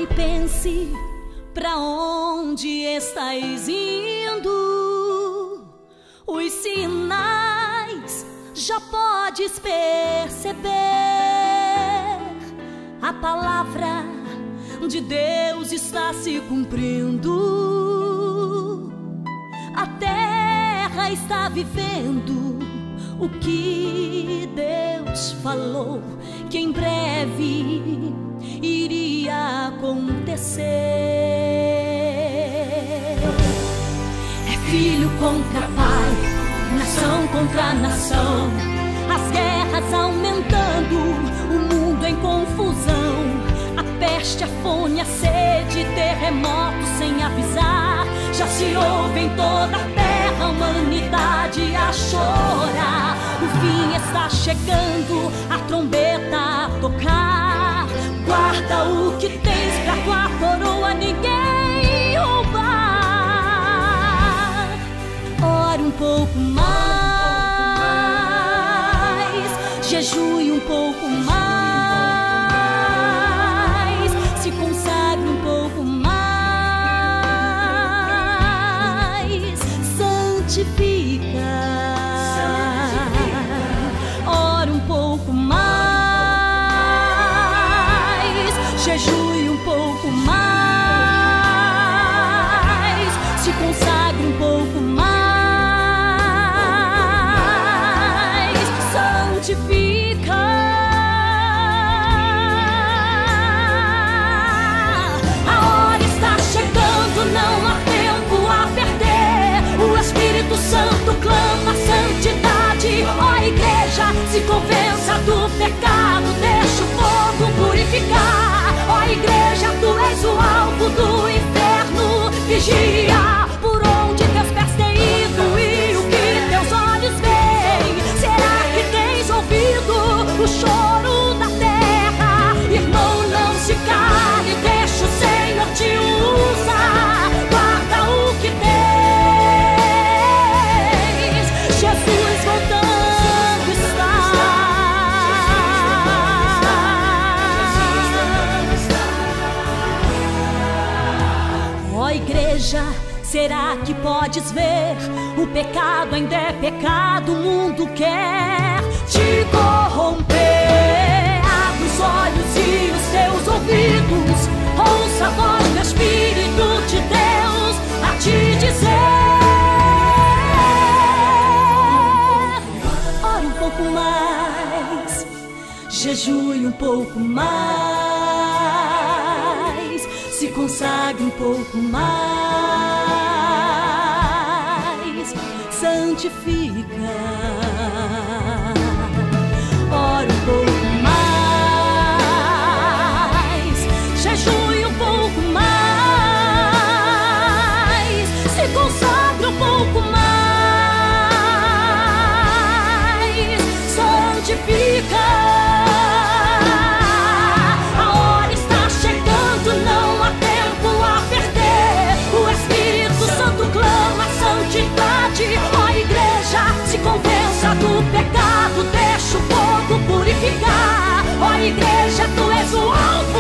pense pra onde estais indo. Os sinais já podes perceber. A palavra de Deus está se cumprindo. A terra está vivendo o que Deus falou que em breve iria acontecer. É filho contra pai, nação contra nação, as guerras aumentando, o mundo em confusão, a peste, a fome, a sede, terremotos sem avisar, já se ouve em toda a terra, a humanidade a chorar. O fim está chegando, a trombeta a tocar. Guarda o que tens pra tua coroa ninguém roubar. Ore um pouco mais, jejue um pouco mais, se consagre um pouco mais, santifica. Ore um pouco mais, jejue um pouco mais, se consagre um pouco mais, santifica. A hora está chegando, não há tempo a perder. O Espírito Santo clama santidade. Ó igreja, se convença do pecado, deixa o fogo purificar. Ó igreja, tu és o alvo do inferno, vigia por onde teus pés têm ido e o que teus olhos veem. Será que tens ouvido o choro da terra? Irmão, não se cale, deixa o Senhor te usar. Guarda o que tens, Jesus voltando está. Ó igreja, será que podes ver? O pecado ainda é pecado, o mundo quer te corromper. Abre os olhos e os teus ouvidos, ouça a voz do Espírito de Deus a te dizer. Ore um pouco mais, jejue um pouco mais, se consagre um pouco mais, santifica. Ore um pouco mais, jejue um pouco mais, se consagre um pouco mais, santifica. A hora está chegando, não há tempo a perder. O Espírito Santo clama santidade. Ó igreja, se convença do pecado, deixa o fogo purificar. Ó igreja, tu és o alvo